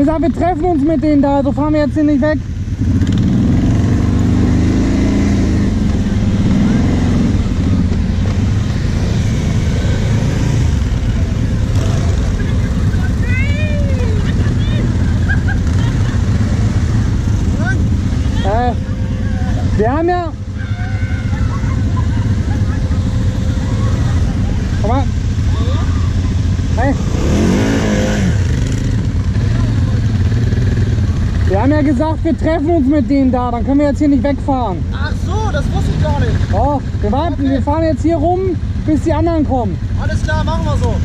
gesagt, wir treffen uns mit denen da, so fahren wir jetzt hier nicht weg. Wir haben ja... Komm mal. Hey. Wir haben ja gesagt, wir treffen uns mit denen da, dann können wir jetzt hier nicht wegfahren. Ach so, das wusste ich gar nicht. Oh, wir warten, okay. Wir fahren jetzt hier rum, bis die anderen kommen. Alles klar, machen wir so.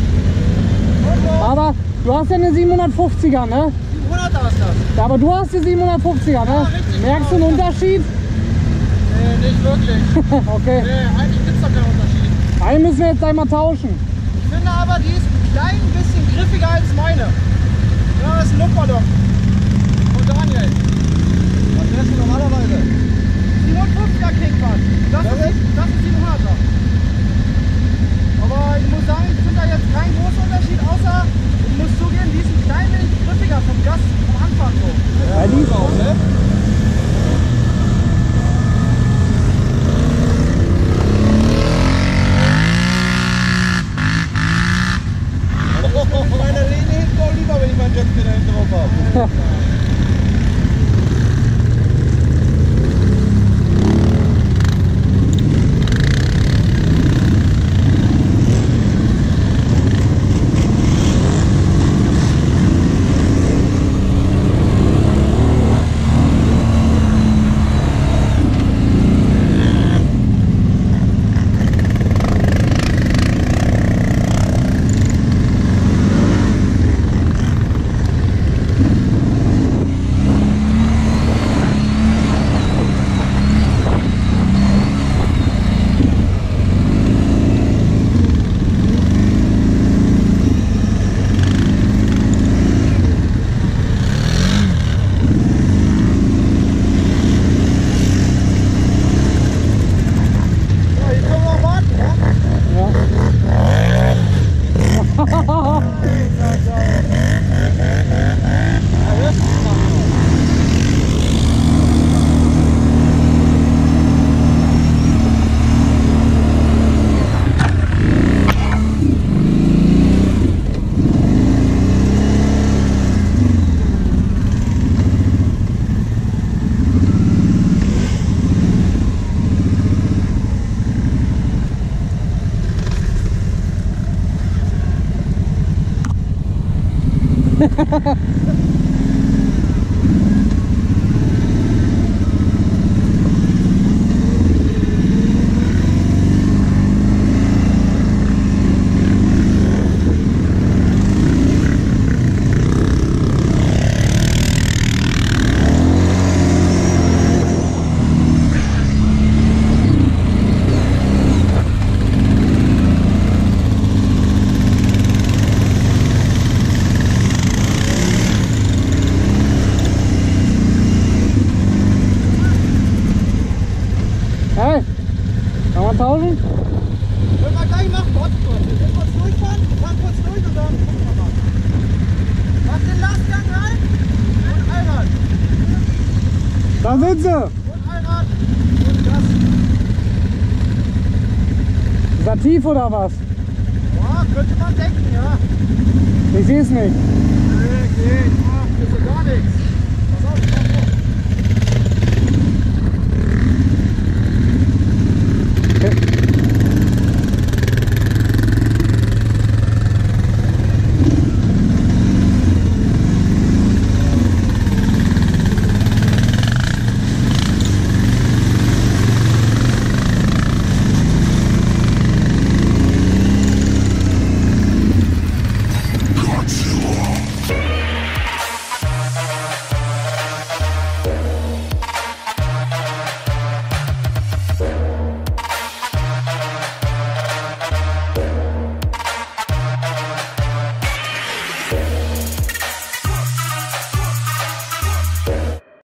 Aber du hast ja eine 750er, ne? 700er ist das. Ja, aber du hast die 750er, ne? Ja, richtig. Merkst du einen Unterschied? Nee, nicht wirklich. Okay. Nee, eigentlich gibt es da keinen Unterschied. Einen müssen wir jetzt einmal tauschen. Ich finde aber, die ist ein klein bisschen griffiger als meine. Ja, das ist ein Luftballon. Und Daniel. Was fährst du normalerweise? 750er Kickbad. Das ist 700er. Aber ich muss sagen, ich finde da jetzt keinen großen Unterschied, außer ich muss zugeben, die ist ein klein wenig griffiger vom Gas am Anfang so. Ja, die ist auch, ne? Meine Lehne hinten auch lieber, wenn ich meinen Jetski da hinten drauf habe. Tauschen? Können wir gleich machen, warte kurz. Wir können kurz durchfahren, fahren kurz durch und dann gucken wir mal. Mach den Lastgang rein und Allrad. Da sind sie! Und Allrad und Gas. Ist das tief oder was? Ja, könnte man denken, ja. Ich sehe es nicht. Nee, geht. Ach, das ist ja gar nichts.